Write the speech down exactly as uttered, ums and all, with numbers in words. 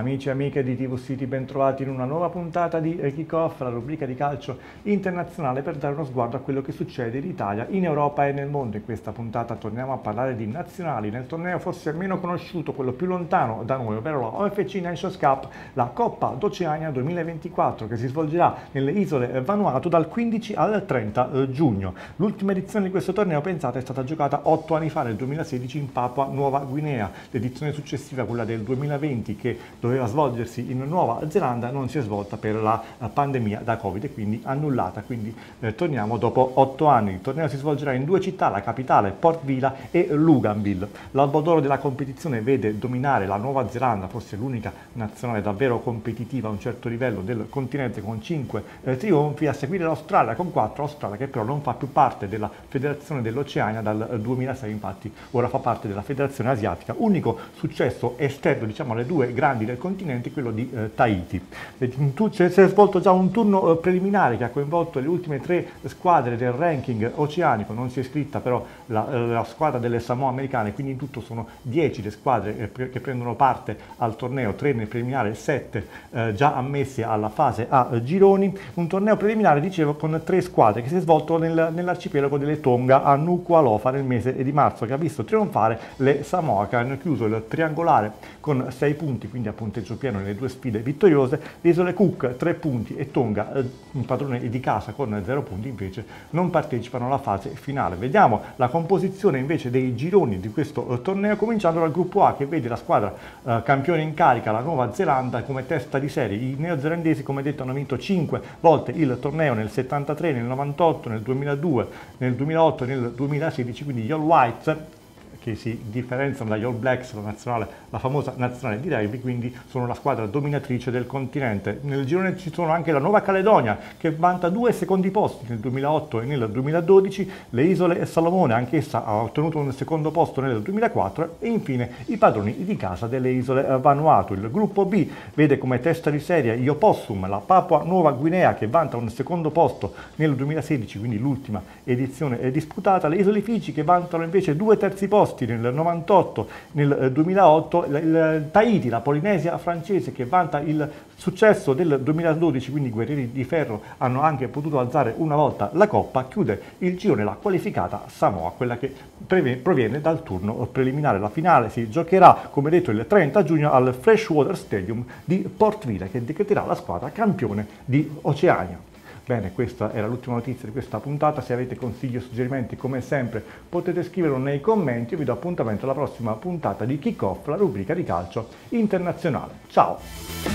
Amici e amiche di T V City, bentrovati in una nuova puntata di Kick-Off, la rubrica di calcio internazionale per dare uno sguardo a quello che succede in Italia, in Europa e nel mondo. In questa puntata torniamo a parlare di nazionali nel torneo forse meno conosciuto, quello più lontano da noi, ovvero la O F C Nations Cup, la Coppa d'Oceania duemilaventiquattro, che si svolgerà nelle isole Vanuatu dal quindici al trenta giugno. L'ultima edizione di questo torneo, pensate, è stata giocata otto anni fa, nel duemilasedici, in Papua Nuova Guinea. L'edizione successiva, quella del duemilaventi, che doveva svolgersi in Nuova Zelanda, non si è svolta per la pandemia da Covid e quindi annullata, quindi eh, torniamo dopo otto anni. Il torneo si svolgerà in due città, la capitale Port Vila e Luganville. L'albo d'oro della competizione vede dominare la Nuova Zelanda, forse l'unica nazionale davvero competitiva a un certo livello del continente, con cinque eh, trionfi, a seguire l'Australia con quattro, Australia che però non fa più parte della Federazione dell'Oceania dal duemilasei, infatti ora fa parte della Federazione Asiatica. Unico successo esterno, diciamo, alle due grandi del continente, quello di eh, Tahiti. Si è svolto già un turno eh, preliminare che ha coinvolto le ultime tre squadre del ranking oceanico. Non si è iscritta però la, la squadra delle Samoa americane, quindi in tutto sono dieci le squadre eh, che prendono parte al torneo, tre nel preliminare e sette eh, già ammesse alla fase a eh, gironi. Un torneo preliminare, dicevo, con tre squadre, che si è svolto nel, nell'arcipelago delle Tonga a Nuku'alofa nel mese di marzo, che ha visto trionfare le Samoa, che hanno chiuso il triangolare con sei punti, quindi a punteggio pieno nelle due sfide vittoriose. Le isole Cook tre punti e Tonga, eh, un padrone di casa con zero punti, invece non partecipano alla fase finale. Vediamo la composizione invece dei gironi di questo eh, torneo, cominciando dal gruppo A, che vede la squadra eh, campione in carica, la Nuova Zelanda, come testa di serie. I neozelandesi, come detto, hanno vinto cinque volte il torneo, nel settantatré, nel novantotto, nel duemiladue, nel duemilaotto e nel duemilasedici, quindi gli All Whites, che si differenziano dagli All Blacks, la, nazionale, la famosa nazionale di rugby, quindi sono la squadra dominatrice del continente. Nel girone ci sono anche la Nuova Caledonia, che vanta due secondi posti nel duemilaotto e nel duemiladodici, le isole Salomone, anch'essa ha ottenuto un secondo posto nel duemilaquattro, e infine i padroni di casa delle isole Vanuatu. Il gruppo B vede come testa di serie gli Opossum, la Papua Nuova Guinea, che vanta un secondo posto nel duemilasedici, quindi l'ultima edizione disputata, le isole Figi, che vantano invece due terzi posti nel novantotto, nel duemilaotto, il, il Tahiti, la Polinesia francese, che vanta il successo del duemiladodici, quindi i guerrieri di ferro hanno anche potuto alzare una volta la coppa. Chiude il girone la qualificata Samoa, quella che proviene dal turno preliminare. La finale si giocherà, come detto, il trenta giugno al Freshwater Stadium di Port Vila, che decreterà la squadra campione di Oceania. Bene, questa era l'ultima notizia di questa puntata. Se avete consigli o suggerimenti, come sempre, potete scriverlo nei commenti. Io vi do appuntamento alla prossima puntata di Kick-Off, la rubrica di calcio internazionale. Ciao!